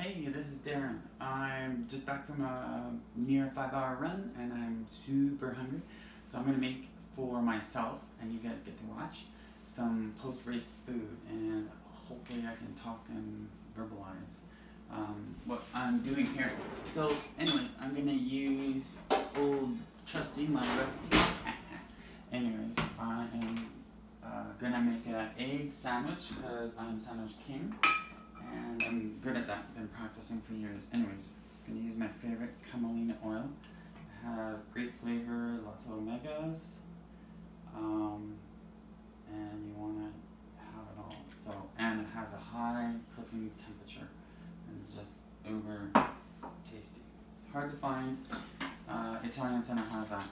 Hey, this is Darren. I'm just back from a near 5-hour run and I'm super hungry. So I'm going to make for myself, and you guys get to watch, some post-race food, and hopefully I can talk and verbalize what I'm doing here. So anyways, I'm going to use old trusty, my rusty. Anyways, I am going to make an egg sandwich because I'm sandwich king. And I'm good at that, been practicing for years. Anyways, I'm going to use my favorite camelina oil. It has great flavor, lots of omegas, and you want to have it all. So, and it has a high cooking temperature, and just uber tasty. Hard to find. Italian Center has that.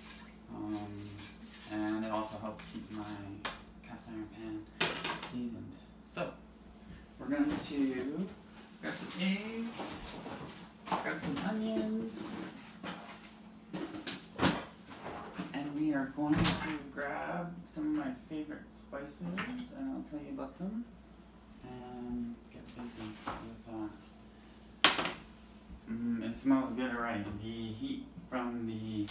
And it also helps keep my cast iron pan seasoned. So, we're going to grab some eggs, grab some onions, and we are going to grab some of my favorite spices, and I'll tell you about them, and get busy with that. It smells good already. The heat from the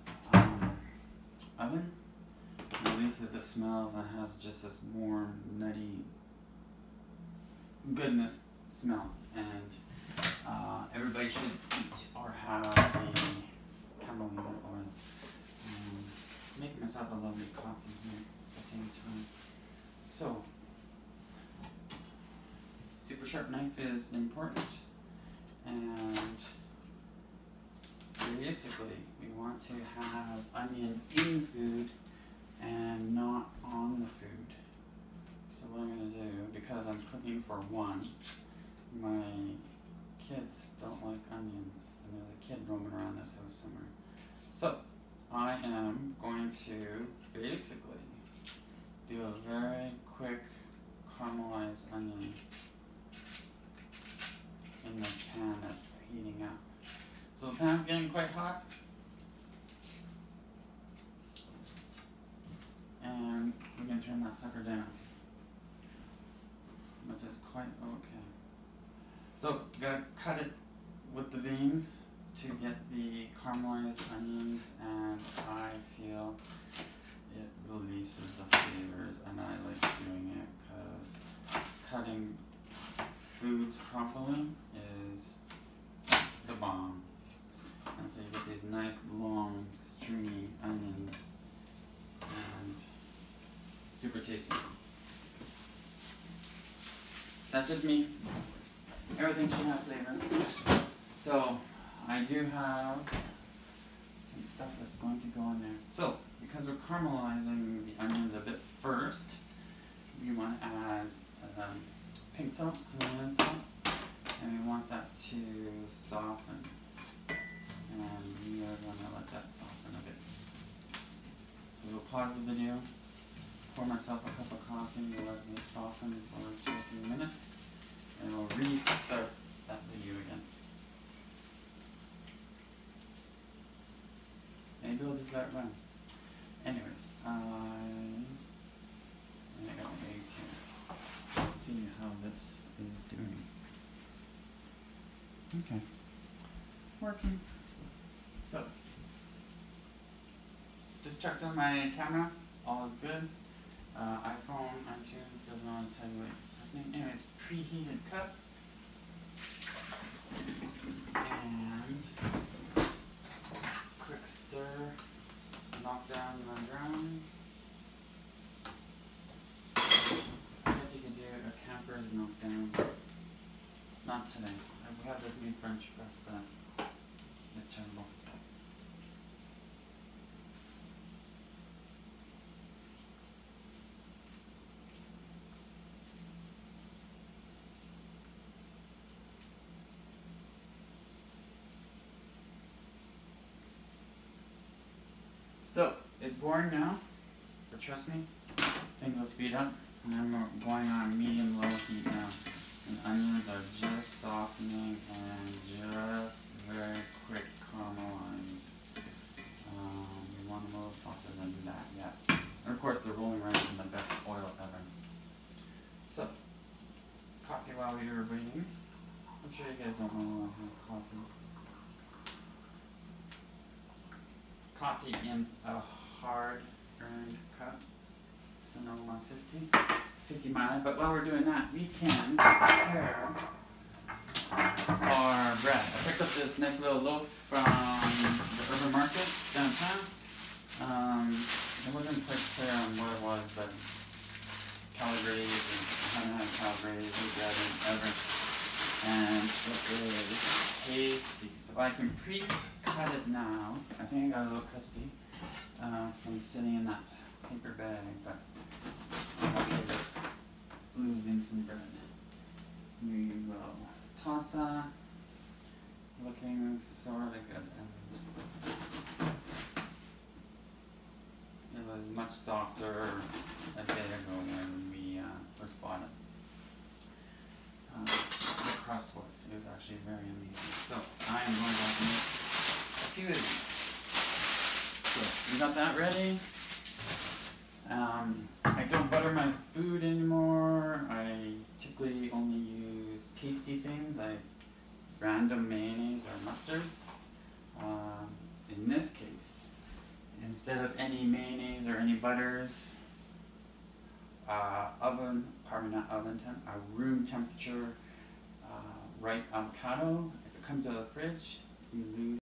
oven releases the smells and has just this warm, nutty goodness smell, and everybody should eat or have the camelina oil. Making myself a lovely coffee here at the same time. So, super sharp knife is important, and basically we want to have onion in food and not on the food. So what I'm going to do, because I'm cooking for one, my kids don't like onions, and there's a kid roaming around this house somewhere. So I am going to basically do a very quick caramelized onion in the pan that's heating up. So the pan's getting quite hot, and we're going to turn that sucker down, which is quite okay. So, gotta cut it with the veins to get the caramelized onions, and I feel it releases the flavors, and I like doing it because cutting foods properly is the bomb. And so you get these nice long stringy onions, and super tasty. That's just me. Everything should have flavor. So, I do have some stuff that's going to go in there. So, because we're caramelizing the onions a bit first, we want to add pink salt, Himalayan salt, and we want that to soften. And we are going to let that soften a bit. So, we'll pause the video. Pour myself a cup of coffee, let me soften for 2 or 3 minutes, and I'll restart that video again. Maybe I'll just let it run. Anyways, I got my eggs here. Let's see how this is doing. Okay. Working. So, just checked on my camera. All is good. iPhone, iTunes doesn't want to tell you what's happening. Anyways, preheated cup. And quick stir. Knock down the brown. I guess you could do a camper's knockdown. Not today. I have this new French press that is terrible. So, it's boring now, but trust me, things will speed up, and I'm going on medium-low heat now. And onions are just softening and just very quick caramelize. You want them a little softer than that, yeah. And of course, the rolling rice is the best oil ever. So, coffee while we were waiting. I'm sure you coffee in a hard-earned cup. Sonoma 50 mile. But while we're doing that, we can prepare our bread. I picked up this nice little loaf from the urban market downtown. I wasn't quite clear on what it was, but Clabresese, I haven't had Clabresese bread in ever. And it is tasty. So I can pre-cut it now. I think I got a little crusty from sitting in that paper bag, but I'm okay with losing some bread. We will toss that. Looking sort of good. It was much softer a day ago when we first bought it. The crust was actually very amazing. So I am going to have to make a few of these. So we got that ready. I don't butter my food anymore. I typically only use tasty things like random mayonnaise or mustards. In this case, instead of any mayonnaise or any butters, room temperature ripe avocado. If it comes out of the fridge, you lose